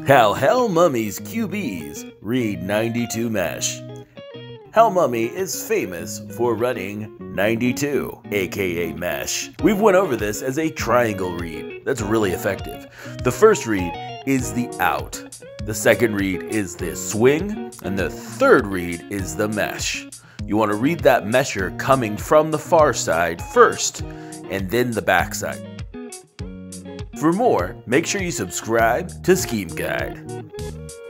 Hal Mumme's QBs read 92 mesh. Hal Mumme is famous for running 92, aka mesh. We've went over this as a triangle read that's really effective. The first read is the out, the second read is the swing, and the third read is the mesh. You want to read that mesher coming from the far side first, and then the back side. For more, make sure you subscribe to SchemeGuide.